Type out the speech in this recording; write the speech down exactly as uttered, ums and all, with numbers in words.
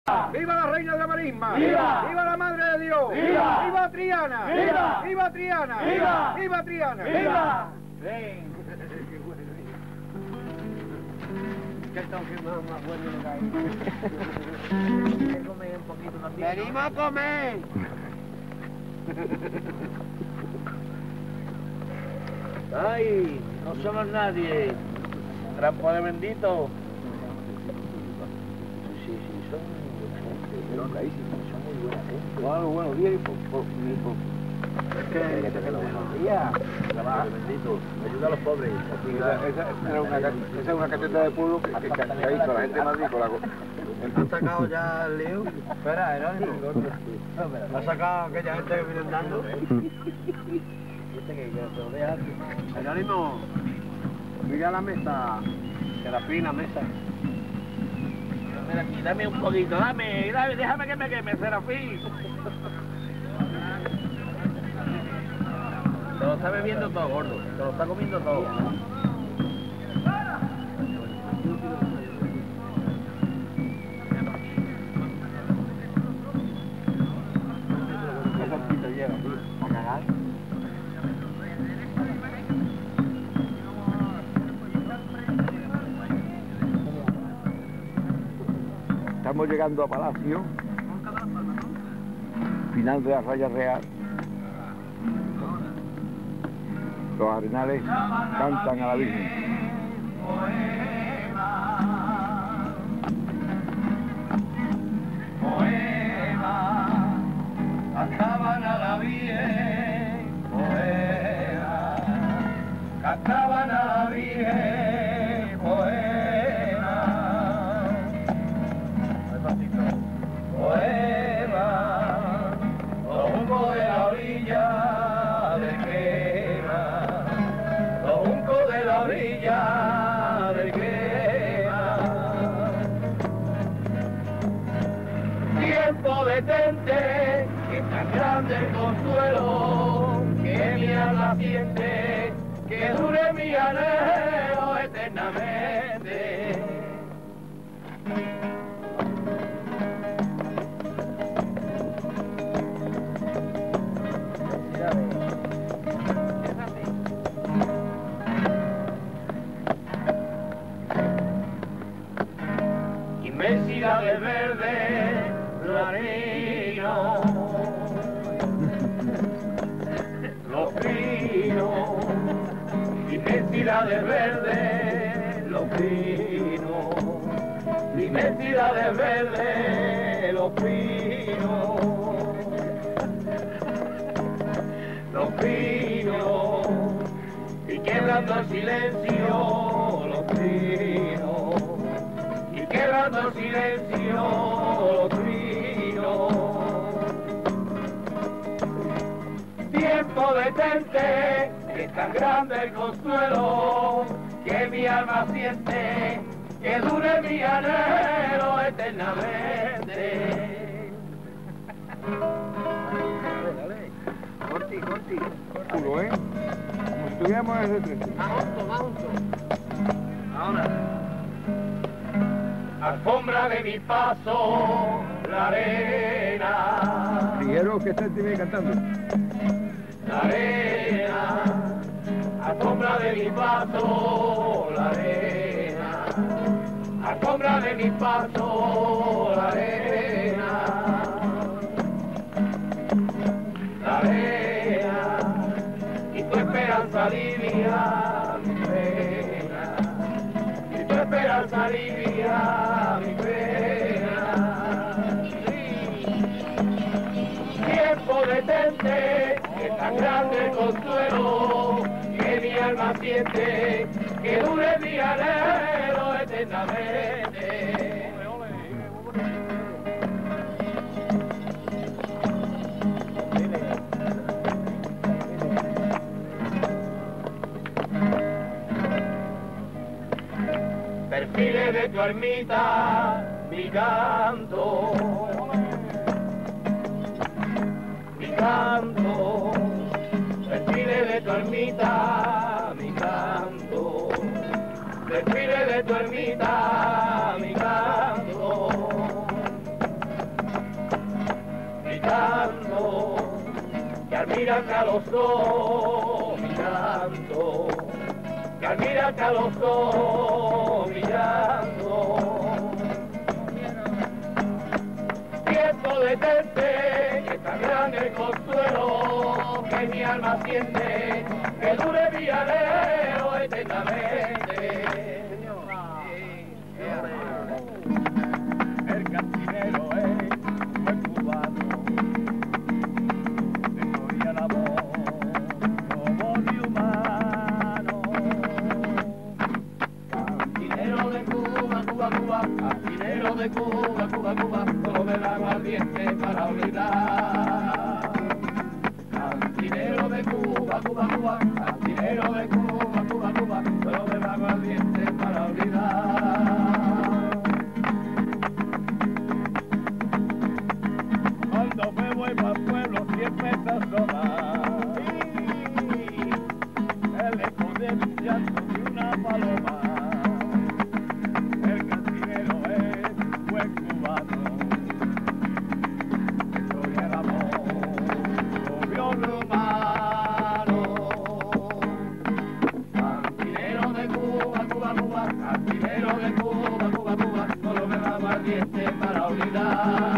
¡Viva la reina de la marisma! ¡Viva! ¡Viva la madre de Dios! ¡Viva! ¡Viva Triana! ¡Viva! ¡Viva Triana! ¡Viva! ¡Viva Triana! ¡Viva! Ven. ¿Qué toque más, más bueno lo que hay? ¿Quieres comer un poquito también? ¡Venimos a comer! Ay, no somos nadie. Trampo de bendito. Sí, sí, son muy buena gente. Son raísimos, son muy buena gente. Bueno, buenos días y por... por, y por... Es que, que te quedo buenos días. Trabaja, bendito. Ayuda a los pobres. Así Esa, esa, era una, esa es una cátedra de pueblo que, que, que, que ha visto la gente de Madrid con la... ¿Han sacado ya el lío? Espera, Jerónimo. ¿Ha sacado aquella gente que viene andando? ¿Viste que te lo dejas? Jerónimo, mira la mesa. Serafina, mesa. Mira aquí, dame un poquito, dame, dame, déjame que me queme, Serafín. Te lo está bebiendo todo, gordo. Te lo está comiendo todo. Estamos llegando a Palacio, final de la raya real. Los arenales cantan a la Virgen. Cantaban a la Virgen, poema, cantaban a la Virgen, poema, poema, los juncos de la orilla del Quema, los juncos de la orilla del Quema, tiempo detente. Tan grande el consuelo que mi alma siente, que dure mi anhelo eternamente. Inmensidad de verde, clarino. Los pinos, inmensidad de verde, los pinos, inmensidad de verde, los pinos, los pinos, y quebrando el silencio, los pinos, y quebrando el silencio, los pinos. Tiempo detente, que es tan grande el consuelo que mi alma siente, que dure mi anhelo eternamente. Corti, corti. Culo, ¿eh? Como si estuviéramos en el retrete. Más junto, más junto. Ahora. Alfombra de mi paso, la arena. Dijeron que está el cantando. La arena, alfombra de mi paso, la arena, alfombra de mi paso, la arena, la arena, y tu esperanza alivia mi pena, y tu esperanza alivia mi pena. Tiempo detente, que tan grande el consuelo que mi alma siente, que dure mi anhelo eternamente. Perfiles de tu ermita, mi canto, mi canto, desfile de tu ermita, mi canto, desfile de tu ermita, mi canto, mirarte a los ojos mirando, que al mirarte a los ojos mirando, siento detente, que es tan grande el consuelo que mi alma siente, que dure mi anhelo eternamente. El cantinero es buen cubano, de gloria la voz, como de humano. Cantinero de Cuba, Cuba, Cuba, cantinero de Cuba, Cuba, Cuba, solo me da aguardiente para olvidar. Cantinero de Cuba, Cuba, Cuba, cantinero de Cuba, Cuba, Cuba, solo me da aguardiente para olvidar. Cuando me voy para el pueblo siempre está sola, el eco de mi llanto de una paloma. El cantinero es buen cubano, que gloria el amor, obvio humano. Cantinero de Cuba, Cuba, Cuba, cantinero de Cuba, Cuba, Cuba, solo me da aguardiente para olvidar.